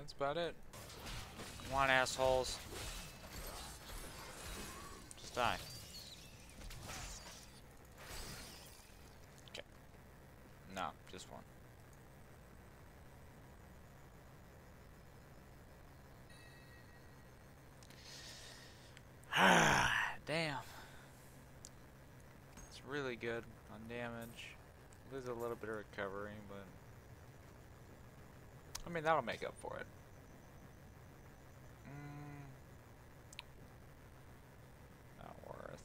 That's about it. Come on, assholes. Just die. Okay. No, just one. Damn. It's really good on damage. Lose a little bit of recovery, but I mean that'll make up for it. Not worth.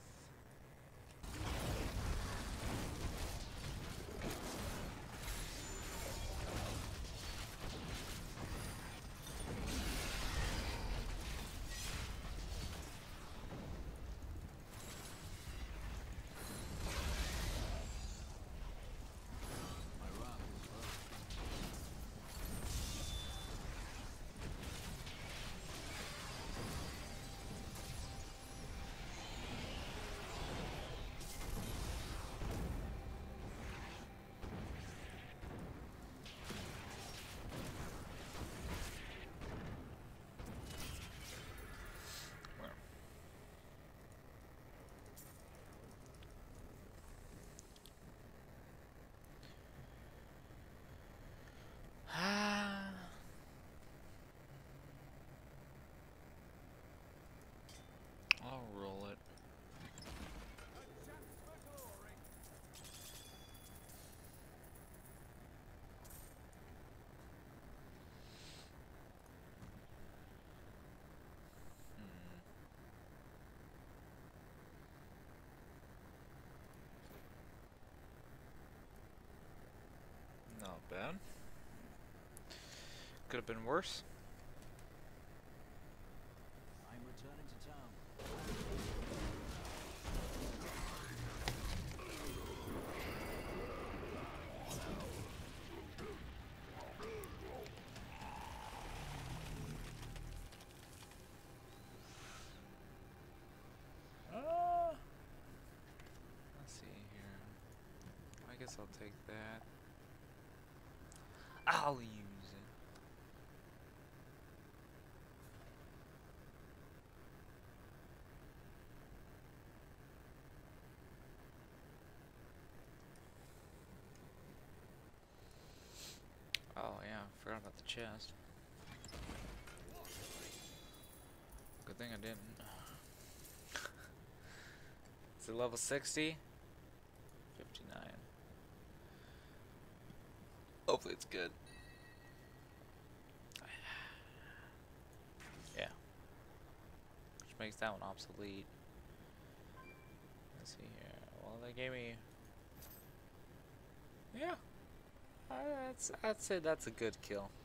I'll roll it. Not bad. Could have been worse. I'm returning to town. Let's see here. I guess I'll take that. I'll use it. Oh yeah, forgot about the chest. Good thing I didn't. Is it level 60? 59. Hopefully it's good. Yeah. Which makes that one obsolete. Let's see here. Well, they gave me... Yeah. I'd say that's a good kill.